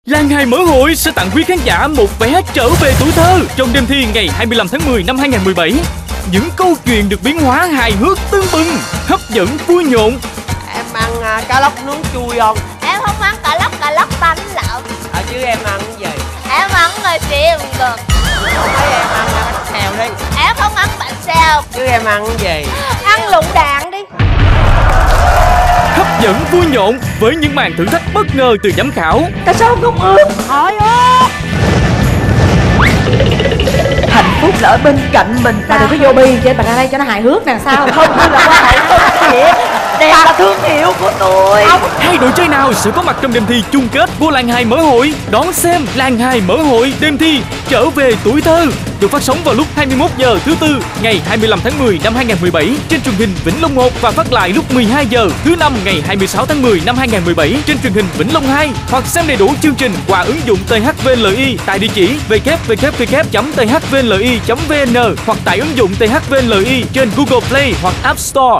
Lan Hài Mở Hội sẽ tặng quý khán giả một vé trở về tuổi thơ trong đêm thi ngày 25 tháng 10 năm 2017. Những câu chuyện được biến hóa hài hước tưng bừng, hấp dẫn vui nhộn. Em ăn cá lóc nướng chui không? Em không ăn cá lóc tanh lợn. Chứ em ăn cái gì? Em ăn người xiên cực. Không thấy em ăn bánh xèo đi. Em không ăn bánh xèo. Chứ em ăn cái gì? Ăn lựu đạn đi. Hấp dẫn vui nhộn với những màn thử thách bất ngờ từ giám khảo. Tại sao không ướt? Hỏi ướt. Hạnh phúc là ở bên cạnh mình, ta đừng có vô bi cho bạn ra đây cho nó hài hước nè. Sao không là quan hệ thương hiệu, đẹp là thương hiệu của tôi. Hai đội chơi nào sẽ có mặt trong đêm thi chung kết của Lan Hài Mở Hội? Đón xem Lan Hài Mở Hội đêm thi trở về tuổi thơ được phát sóng vào lúc 21 giờ thứ Tư ngày 25 tháng 10 năm 2017 trên truyền hình Vĩnh Long 1 và phát lại lúc 12 giờ thứ Năm ngày 26 tháng 10 năm 2017 trên truyền hình Vĩnh Long 2, hoặc xem đầy đủ chương trình qua ứng dụng THVLI tại địa chỉ www.thvli.vn hoặc tải ứng dụng THVLI trên Google Play hoặc App Store.